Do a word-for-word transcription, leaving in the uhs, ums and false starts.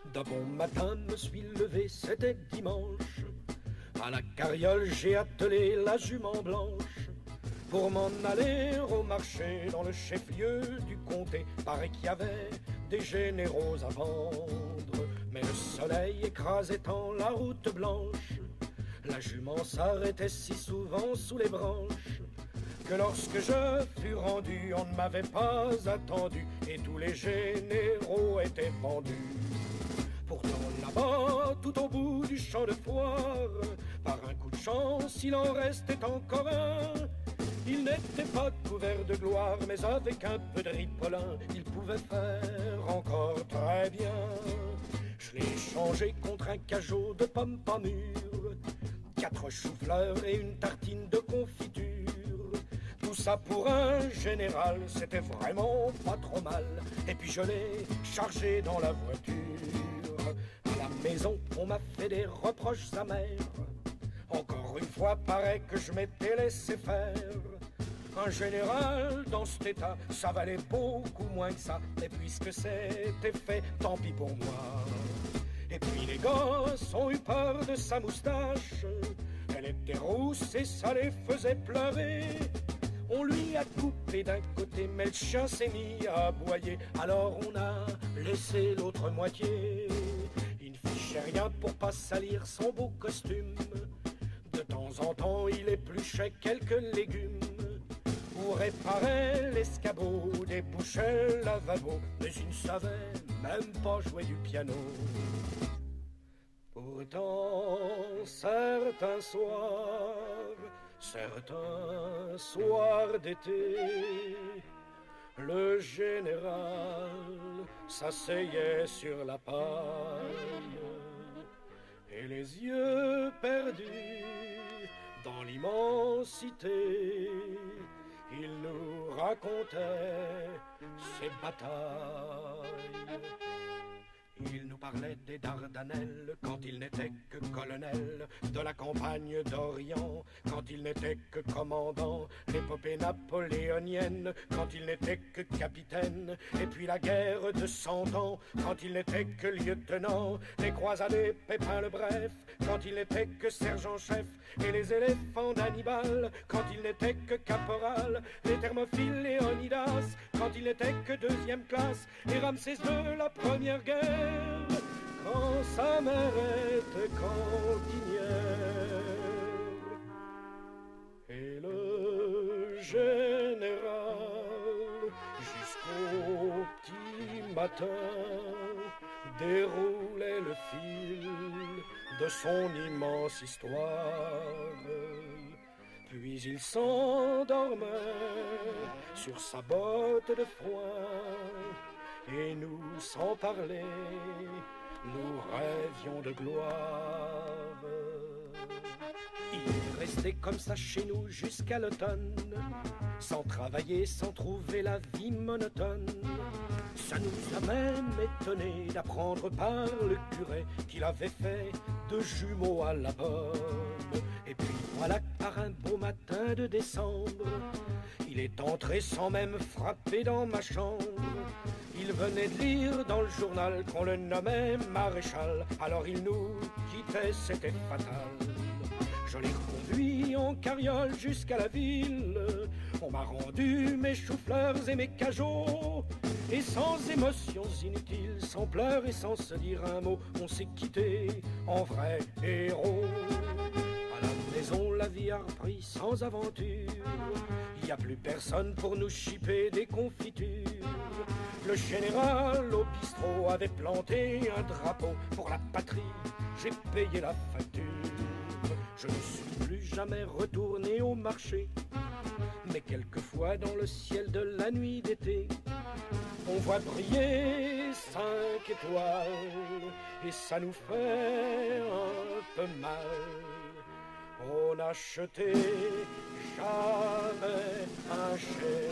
D'un bon matin me suis levé, c'était dimanche. À la carriole j'ai attelé la jument blanche pour m'en aller au marché dans le chef-lieu du comté. Paraît qu'il y avait des généraux à vendre, mais le soleil écrasait en la route blanche. La jument s'arrêtait si souvent sous les branches que lorsque je fus rendu, on ne m'avait pas attendu et tous les généraux étaient vendus. Pourtant là-bas, tout au bout du champ de foire, par un coup de chance, il en restait encore un. Il n'était pas couvert de gloire, mais avec un peu de ripolin, il pouvait faire encore très bien. Je l'ai changé contre un cajot de pommes pas mûres, quatre choux-fleurs et une tartine de confiture. Tout ça pour un général, c'était vraiment pas trop mal. Et puis je l'ai chargé dans la voiture. À la maison, on m'a fait des reproches amers. Encore une fois, paraît que je m'étais laissé faire. Un général dans cet état, ça valait beaucoup moins que ça. Et puisque c'était fait, tant pis pour moi. Et puis les gosses ont eu peur de sa moustache. Elle était rousse et ça les faisait pleurer. On lui a coupé d'un côté, mais le chien s'est mis à aboyer. Alors on a laissé l'autre moitié. Il ne fichait rien pour pas salir son beau costume. De temps en temps, il épluchait quelques légumes pour réparer l'escabeau, déboucher le lavabo. Mais il ne savait même pas jouer du piano. Pourtant, certains soirs, certains soirs d'été, le général s'asseyait sur la paille et les yeux perdus dans l'immensité, il nous racontait ses batailles. Il nous parlait des Dardanelles quand il n'était que colonel, de la campagne d'Orient quand il n'était que commandant, l'épopée napoléonienne quand il n'était que capitaine, et puis la guerre de Cent Ans quand il n'était que lieutenant, les croisades et Pépin le Bref quand il n'était que sergent-chef, et les éléphants d'Hannibal quand il n'était que caporal, les Thermophiles Léonidas quand il n'était que deuxième classe, et Ramsès de la première guerre quand sa mère était cantinière. Et le général jusqu'au petit matin déroulait le fil de son immense histoire. Puis il s'endormait sur sa botte de foin, et nous, sans parler, nous rêvions de gloire. Il est resté comme ça chez nous jusqu'à l'automne, sans travailler, sans trouver la vie monotone. Ça nous a même étonné d'apprendre par le curé qu'il avait fait deux jumeaux à la bonne. Et puis voilà, par un beau matin de décembre, il est entré sans même frapper dans ma chambre. Il venait de lire dans le journal qu'on le nommait maréchal. Alors il nous quittait, c'était fatal. Je l'ai conduit en carriole jusqu'à la ville. On m'a rendu mes choux-fleurs et mes cajots. Et sans émotions inutiles, sans pleurs et sans se dire un mot, on s'est quitté en vrai héros. À la maison, la vie a repris sans aventure. Il n'y a plus personne pour nous chipper des confitures. Le général au bistrot avait planté un drapeau pour la patrie. J'ai payé la facture. Je ne suis plus jamais retourné au marché, mais quelquefois dans le ciel de la nuit d'été, on voit briller cinq étoiles et ça nous fait un peu mal. On n'achetait jamais un chèque